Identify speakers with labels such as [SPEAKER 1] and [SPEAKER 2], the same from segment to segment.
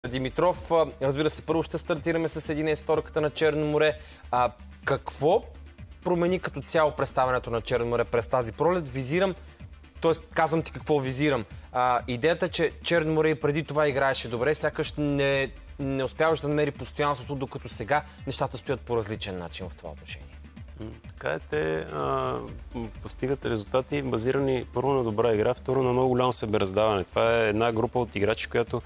[SPEAKER 1] Димитров, разбира се, първо ще стартираме с един историката на Черно море. Какво промени като цяло представянето на Черно море през тази пролет? Визирам, т.е. казвам ти какво визирам. Идеята, че Черно море и преди това играеше добре, сякаш не успяваш да намери постоянството, докато сега нещата стоят по различен начин в това отношение.
[SPEAKER 2] Така е, те постигат резултати базирани първо на добра игра, второ на много голямо себераздаване. Това е една група от играчи, която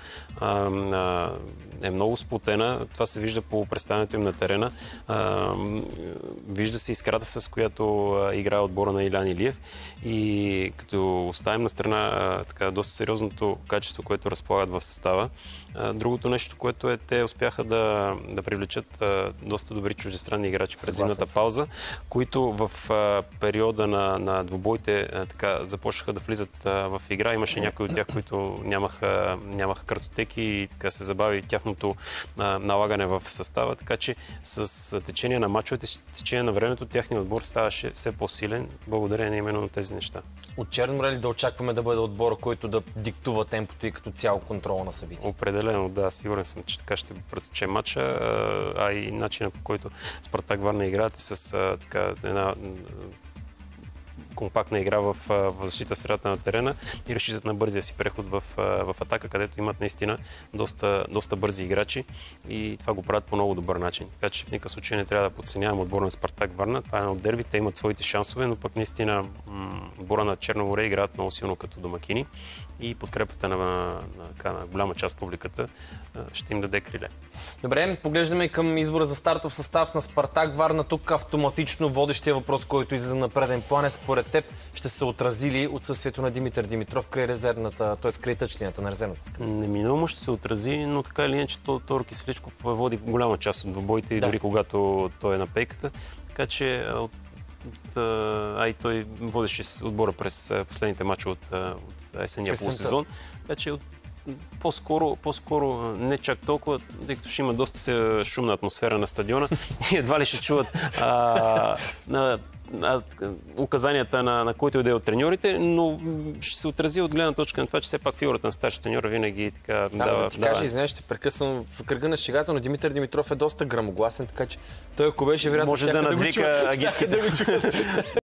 [SPEAKER 2] е много сплотена. Това се вижда по представянето им на терена. Вижда се искрата, с която играе отбора на Илян Илиев. И като оставим на страна така, доста сериозното качество, което разполагат в състава, другото нещо, което е, те успяха да привлечат доста добри чуждестранни играчи през зимната пауза, които в периода на двубоите така започнаха да влизат в игра. Имаше някои от тях, които нямаха картотеки и така се забави тяхното налагане в състава. Така че с течение на мачовете, с течение на времето, тяхният отбор ставаше все по-силен, благодарение именно на тези неща.
[SPEAKER 1] От Черно море ли да очакваме да бъде отбора, който да диктува темпото и като цяло контрола на събития?
[SPEAKER 2] Определено, да. Сигурен съм, че така ще протече матча, а и начина, по който Спартак Варна играят с така една компактна игра в защита в средата на терена и разчитат на бързия си преход в атака, където имат наистина доста бързи играчи и това го правят по много добър начин. Така че в никакъв случай не трябва да подценяваме отбора на Спартак Варна. Това е едно от дерби, те имат своите шансове, но пък наистина отбора на Черно море играят много силно като домакини и подкрепата на голяма част от публиката ще им даде криле.
[SPEAKER 1] Добре, поглеждаме към избора за стартов състав на Спартак Варна. Тук автоматично водещия въпрос, който излиза на преден план, е според теб ще се отрази отсъствието на Димитър Димитров край резервната, т.е. край тъчлинята на резервната скамейка?
[SPEAKER 2] Неминуемо ще се отрази, но така или иначе Тодор Киселичков води голяма част от двубоите и дори когато той е на пейката. Така че и той водеше отбора през последните мачове от есенния полусезон. Така че по-скоро не чак толкова, тъй като ще има доста шумна атмосфера на стадиона и едва ли ще чуват указанията на който и да е от треньорите, но ще се отрази от гледна точка на това, че все пак фигурата на старши треньора винаги така дава...
[SPEAKER 1] Да ти кажа, извинявай, ще прекъсвам в кръга на шегата, но Димитър Димитров е доста грамогласен, така че той ако беше вероятно...
[SPEAKER 2] Може да надвика агитките.